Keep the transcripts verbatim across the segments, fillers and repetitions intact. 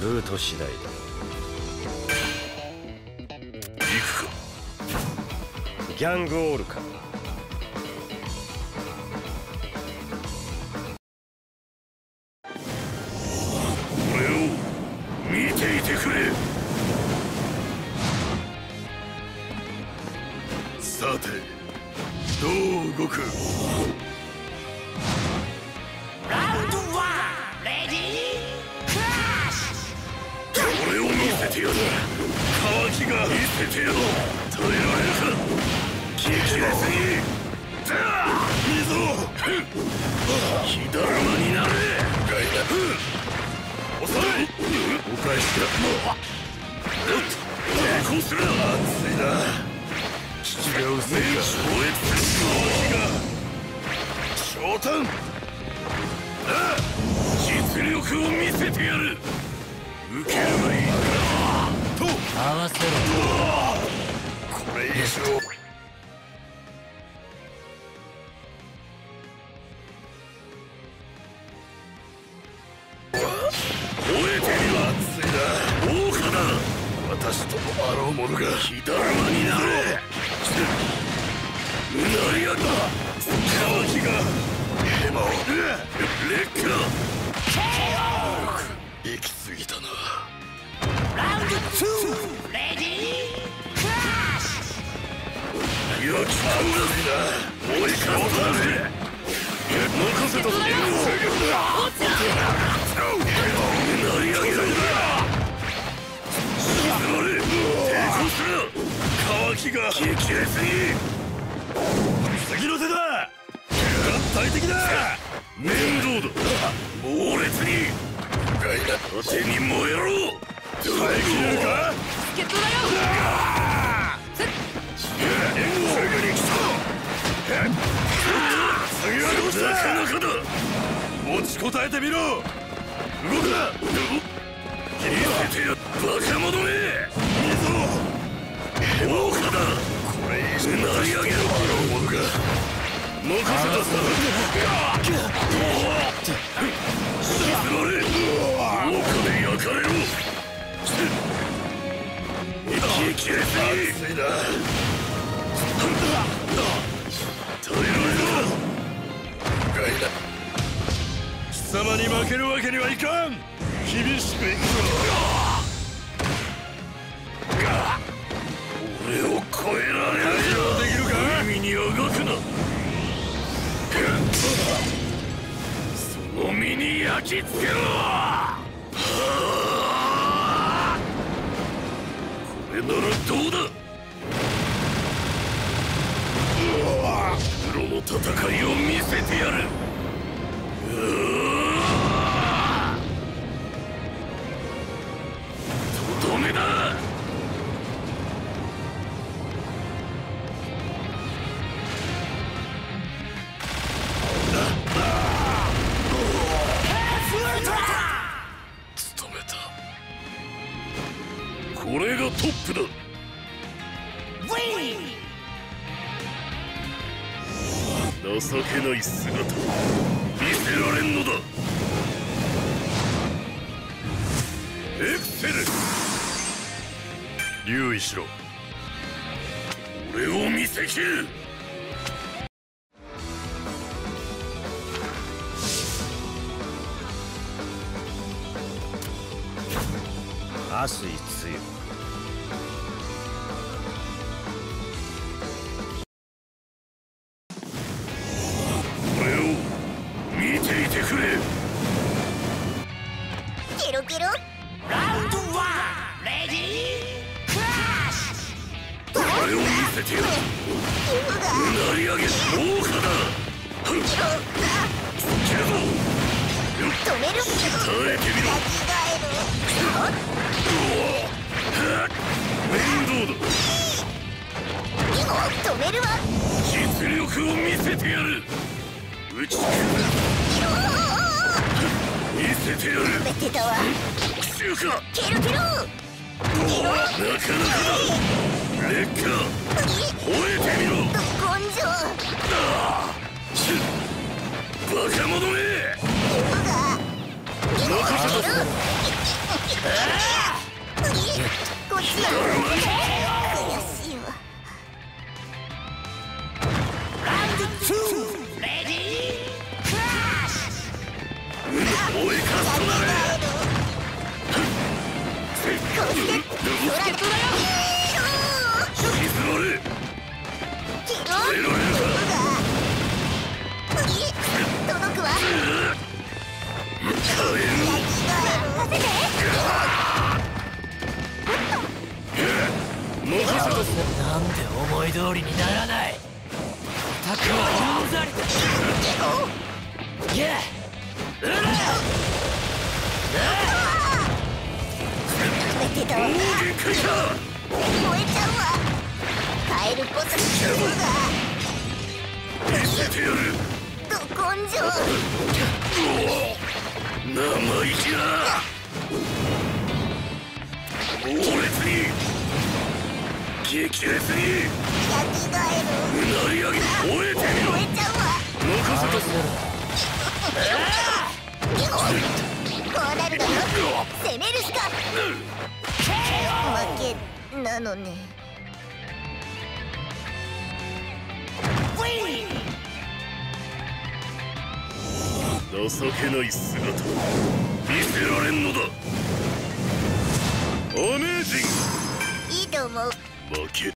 ルート次第だ。 行くか。 ギャングオールか。 俺を見ていてくれ。さてどう動く。 ラウンドワンレディークラッシュ。 俺を見せてやる。乾きが見せてやろう。耐えられるか。激烈にだ水を火だるまになれ。ガイナ遅い。お返しだ。抵抗するな。熱いな。父がうせえか。超越する乾きが昇胆。ああ実力を見せてやる。受ければいいと合わせろ。 これ以上燃えてみろ。熱いな。王家だ。私ともあろう者が火だるまになれ。うなりやが乾きがヘマを劣化。行き過ぎたな。 ラウンドツーレディークラッシュ。 焼きたんだぜな。追いかおたれ。任せたぞ。うなり上げろ。沈まれ。抵抗するな。乾きが激烈に。次の手だ。合体的だ。面倒だ。猛烈にガイナ盾に燃えろ。耐えきれるか。 助っ人だよ。 すぐに来た。次はどうした。なかなかだ。持ちこたえてみろ。動くな。見せてやバカ者め。いいぞ。王家だ。これ以上成り上げろ。あろう者が任せたさ。沈まれ。王家で焼かれろ。激烈に熱いな。耐えられるか。ガイナ貴様に負けるわけにはいかん。厳しくいくぞ。俺を超えられる。対応できるか。耳にあがくな。その身に焼き付けろ。これならどうだ。プロの戦いを見せてやる。とどめだ。仕留めた。これがトップだ。情けない姿見せられんのだ。エクセル留意しろ。俺を見せきる。 明日いつよ。 俺を見ていてくれ。 ケロケロ。 ラウンドワンレディークラッシュ。 俺を見せてやる。成り上げ王家だ。ふっけど止める。 耐えてみろ。面倒だ。 止めるわ。 実力を見せてやる。打ちつける。見せてやる。 止めてたわ。 奇襲か。 ケロケロ。 なかなかだ。劣化。吠えてみろ。 根性。 バカ者め。任せたぞ。 しいわ。 追いかすとなれ。沈まれ。耐えられるか。 届くわ。 耐える。 させて。 もうさとなんで思い通りにならない。タクはうんざりだ。いやうら出たわ。 もう限界だ。 燃えちゃうわ。カエルっぽさがする見せてやる。 がど根性。 生意気な。猛烈に激烈に焼きガエル。 成り上げ燃えてみろ。 燃えちゃうわ。 任せとす。 こうなるだろ。攻めるしか。負けなのね。 情けない姿見せられんのだ。アメージング。 いいと思う。 負け。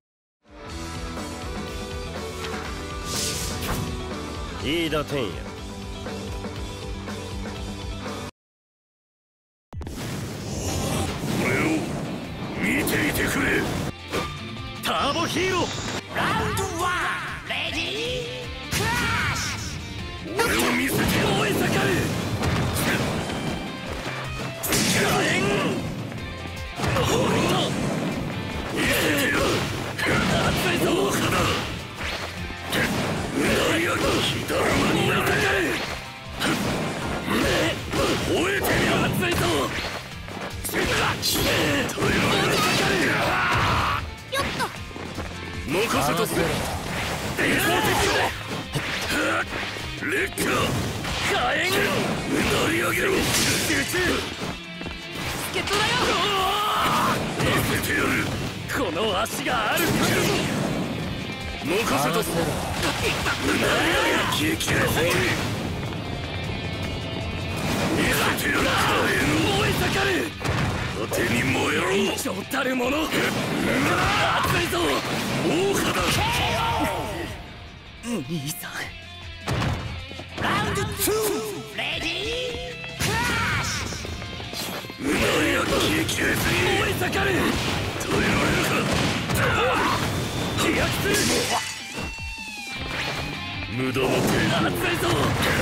飯田天也。 俺を見ていてくれ。 ターボヒーロー。ラウンドワンレディークラッシ俺を見せてよ。 燃え盛る。 火炎見せてよ。 熱いぞ。 大肌成り上げ火だるまになれ。燃えてみろ。 熱いぞ。 耐えられる。 よっと。 任せたぜ。電光的劣化。 火炎成り上げろ。 集中。助っ人だよ。 見せてやる。 この足がある限り。 任せたぜ。成り上げ激烈に見せてやる。 燃え盛る。 盾に燃えろ。 一丁たるもの。熱いぞ。 大肌兄さん。ラウンドツーレディークラッシ成り上げ激烈に燃え盛る。 耐えられるか。 飛躍する。 無駄な抵抗。 熱いぞ。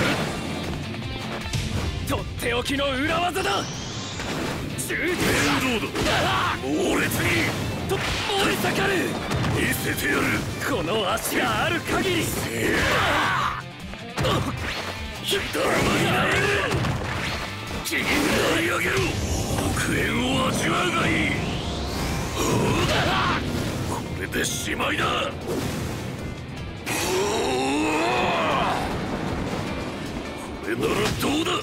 とっておきの裏技だ。中面倒だ。猛烈にと燃え盛る。 見せてやる。 この足がある限り。 火だるまになれ。成り上げろ。悪縁を味わうがいい。これでしまいだ。これならどうだ。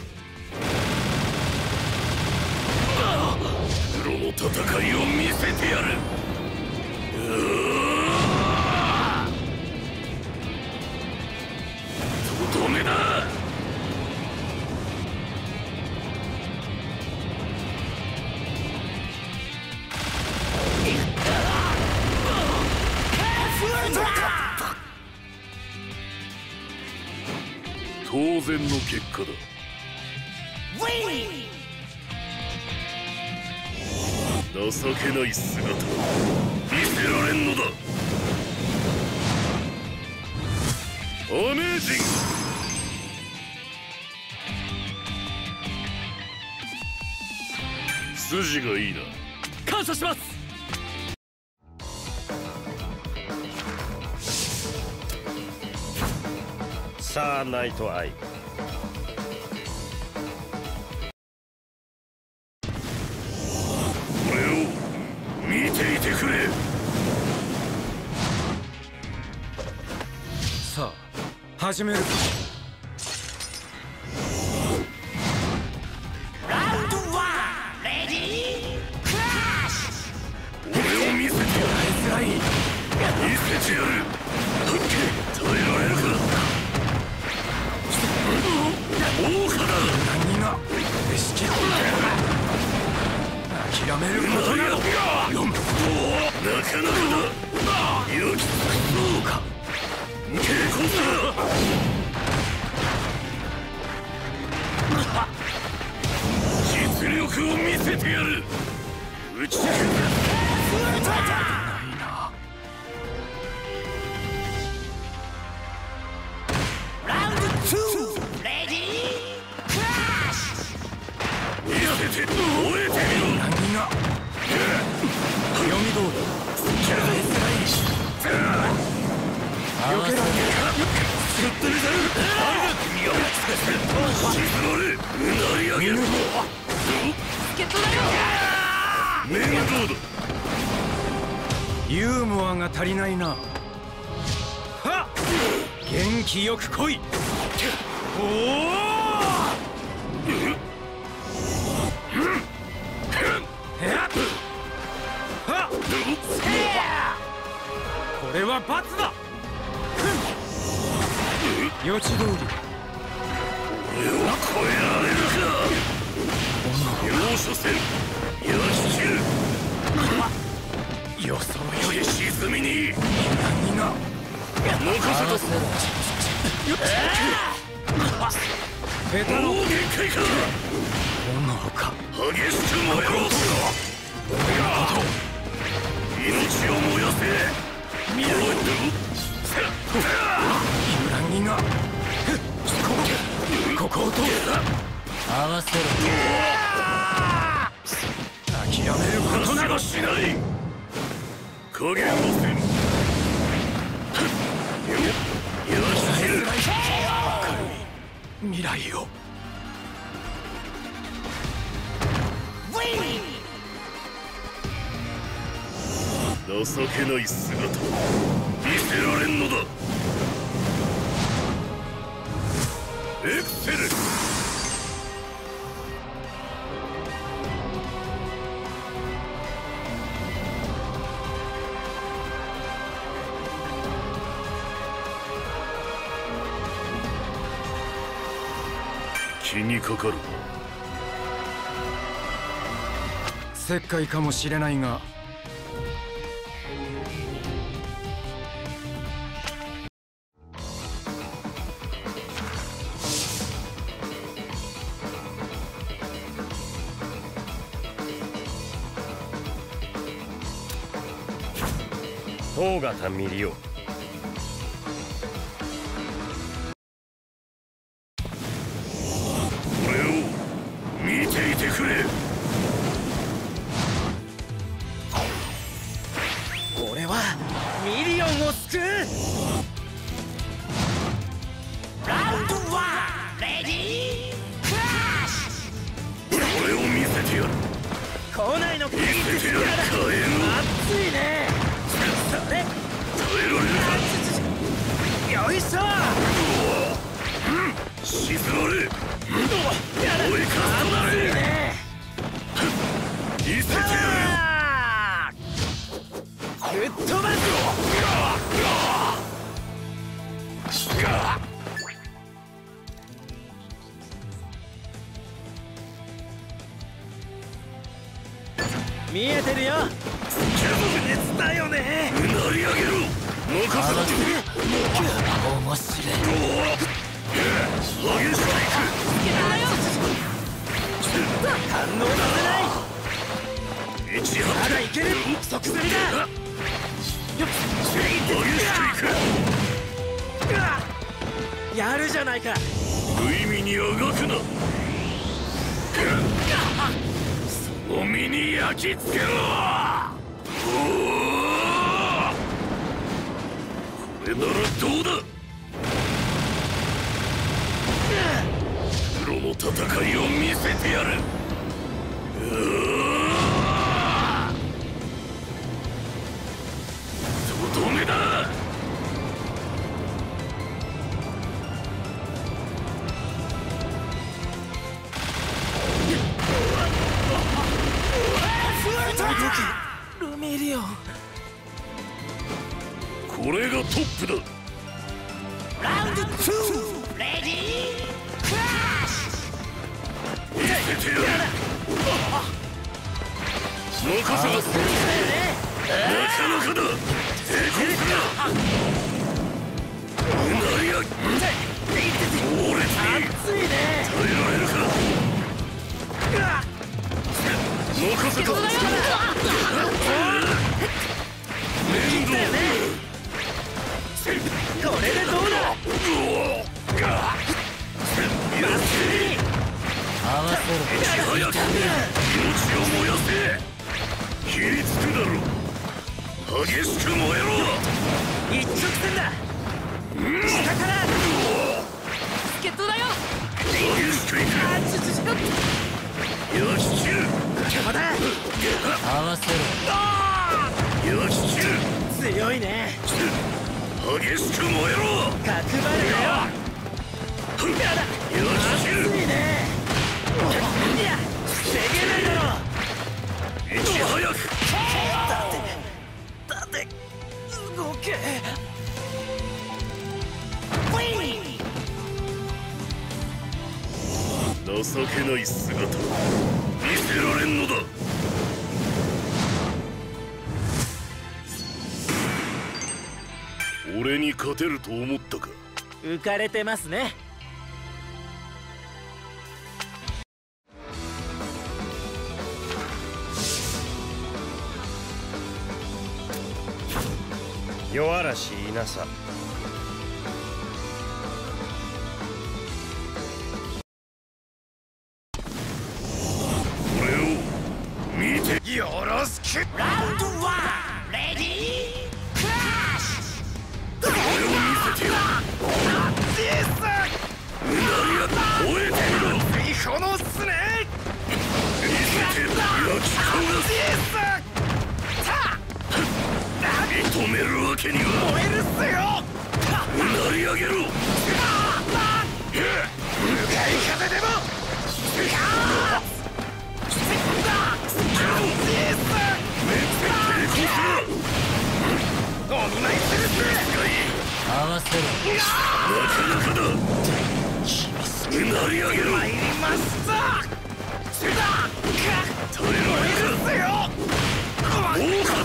プロの戦いを見せてやる。とどめだ。当然の結果だ。情けない姿見せられんのだ。アメージング。筋がいいな。 感謝します。 さあナイトアイ。 俺を見ていてくれ。 さあ始めるか。 ラウンドワンレディークラッシ俺らい。 見せてやる。耐えられるか。大岡だ。 何が意識を諦めることなど。 なかなかだ。勇気そうか。稽古だ。実力を見せてやる。打ち抜けないな。 ラウンドツーレディークラッシュ。 見せて終えてみろ。 何が読み通り避けられる。 作ってみせる。誰だ君は。静まれ。うなり上げる。 ゲットだよ。 面倒だ。 ユーモアが足りないな。はっ、元気よく来い。おお、これは罰だ。予知通り。 俺を超えられるか。容赦せん。焼き切る。 予想より沈みに何が任せたぞ。 下手のもう限界か。 炎か。 激しく燃えろ。命を燃やせ。見ろ。 揺らぎがここを通る。 合わせろ。 諦めることなどしない。加減をせん。焼き切る。 未来を。 情けない姿見せられんのだ。エクセレント。気にかかる。 石灰かもしれないが東方ミリオ。 俺を見ていてくれ。 俺はミリオンを救う。ラウンドワンレディークラッシュ。 俺を見せてやる。 校内の見せてやる。カエル。 熱いね。それ耐えられるか。 よいしょ。 静まれ。追いかすとなれ。見せてやぶっ飛ばす。見えてるよ。情熱だよね。 る。うなり上げろ。任せろ。 面白い。 激しくい反応させない。 く。一発。 まだいける。即釣りだ。 激しくいく。 やるじゃないか。 無意味にあがくな。その身に焼き付けろ。これならどうだ。プロの戦いを見せてやる。とどめだ。 ルミリオン。 これがトップだ。 ラウンドツーレディークラッシュ。 見せてやる。任せろ。なかなかだ。抵抗するな。うなりや。猛烈に耐えられるか。任せた。面倒。 これでどうだ。合わせろ。 いち早く命を燃やせ。切りつくだろ。激しく燃えろ。 一直線だ。下から助っ人だよ。 激しくいく。 あちょちょちょ焼き切る。 邪魔だ。合わせろ。 焼き切る。 強いね。 激しく燃えろ。 角張るなよ。やだ。 焼き切る。 いいね。いや防げないだろ。 いち早く。 だって動け。 情けない姿見せられんのだ。俺に勝てると思ったか。 浮かれてますね。 夜嵐いなさ。 俺を見てよろしく。 ラウンドワンレディークラッシュ。 俺を見せてよ。うなりや燃えてみろ。 このスネー見せて焼き焦がす。認めるわけには。 燃えるっすよ。 うなり上げろ。 向かい風でもお見舞いするっす。 合わせろ。 なかなかだ。うなり上げろ。 参りました。 耐えられるか。豪華だ。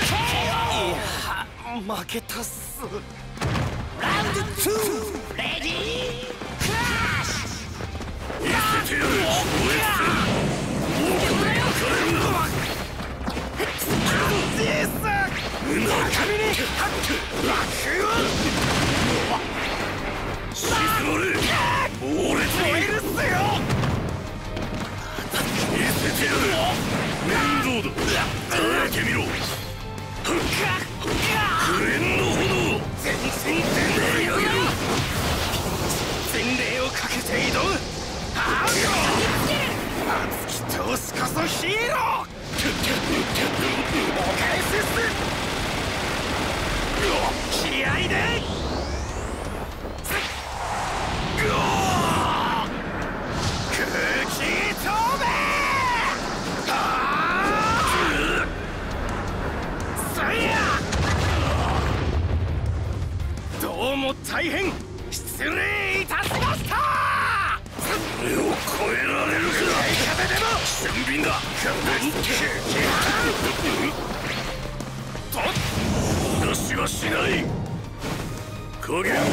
負けたっす。 ラウンドツーレディークラッシュ。 見せてやる。燃えつ豪華で焼かれるな。うなり沈まれ。猛烈に燃えるっすよ。 見せてやる。面倒だ。耐えてみろ。火炎の炎。 全身全霊やげろ。 全霊をかけて挑む。はあよ。熱き闘士こそヒーロー。お返しっす。気合いで。空気透明。どうも大変失礼いたしました。 それを超えられるか。 風でも俊敏だ。出しはしない。加減を。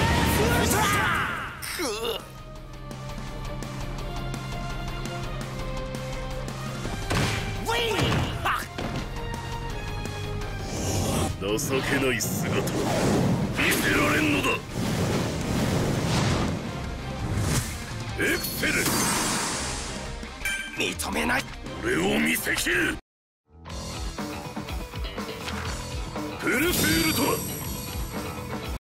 情けない姿見せられんのだ。エクセレンス。 認めない。 俺を見せきる。プルスールとは